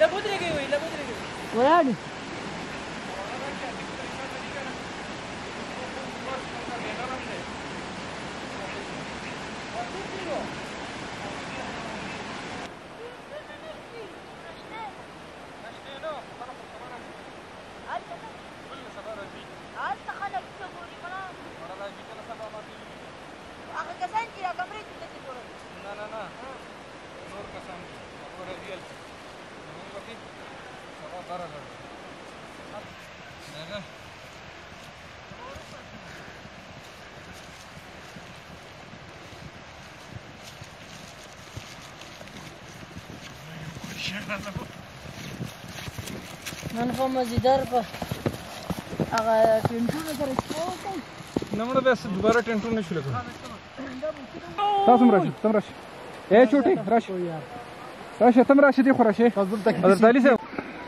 ولاړ نن خو مزیدار په هغه ټینټونه سره شپه نه مړه بیا دوباره ټینټونه شو لګو تاسو هم راشئ تم راشئ اے چوټي راشئ راشئ تم راشئ دی خو راشئ حضرت علي صاحب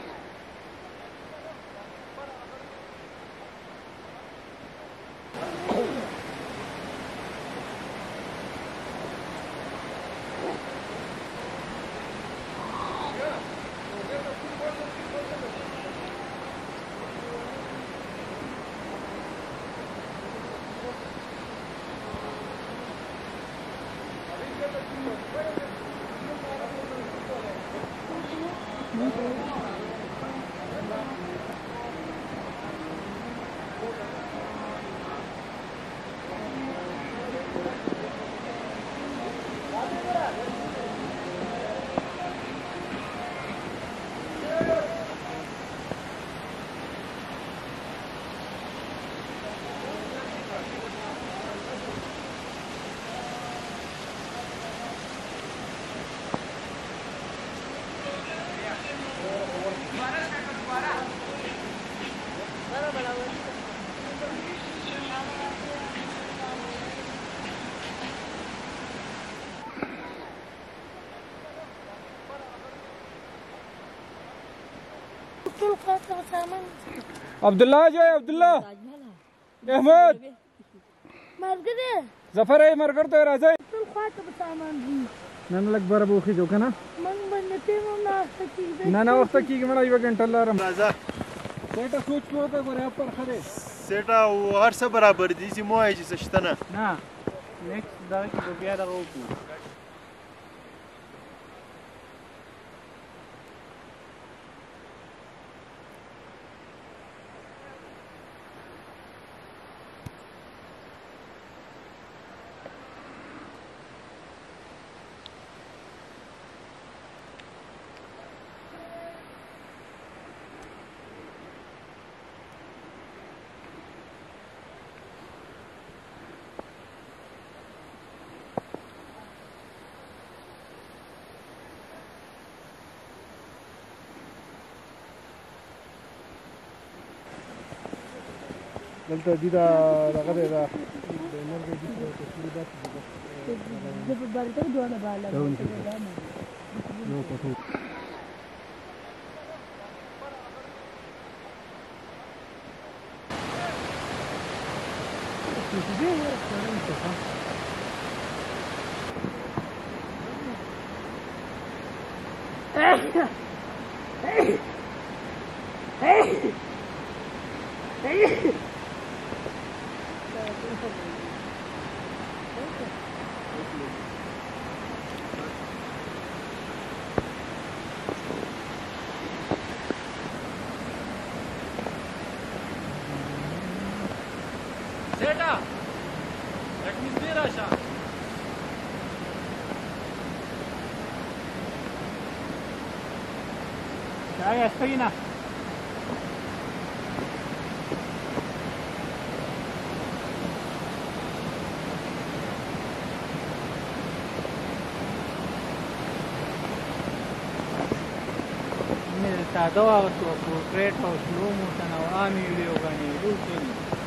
عبدالله جای عبدالله احمد مرګره ظفر ای مرګر ته راځي ټول خواته به سامان دي نن لږ بره به وخېږو که نه من باندې ټیم هم ناخته کېږي نه نه وخته کېږي مړه یوه ګنټه لرم راځه سیټه سوچ مې وکړه ګورې پر ښه دی سیټه هر څه برابر دي چې مو وایي چې څه شته نه نه نیکسټ دغه کې به بیا دغه وکړو دلته دي دا دغه دی دا مرګ دي تصویر داسې زه په بارته دوانه بالا نو پټو Zeta! Jak mi zbiera się! Tak, ja stoi na. ساده او پورټریټ او سلو موشن او عامي ویډیو غني ټول